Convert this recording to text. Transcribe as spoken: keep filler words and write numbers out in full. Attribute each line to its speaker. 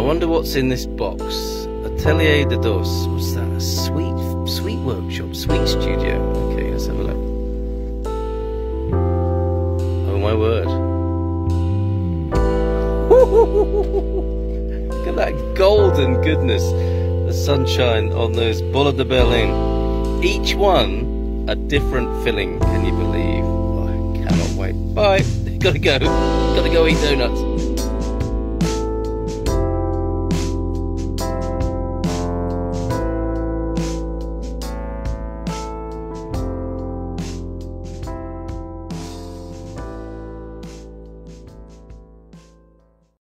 Speaker 1: wonder what's in this box. Atelier de Doce. What's that? A sweet, sweet workshop, sweet studio. Okay, let's have a look. Oh my word. Look at that golden goodness. The sunshine on those Bolas de Berlin. Each one a different filling, can you believe? Oh, I cannot wait. Bye. Gotta go. Gotta go eat donuts.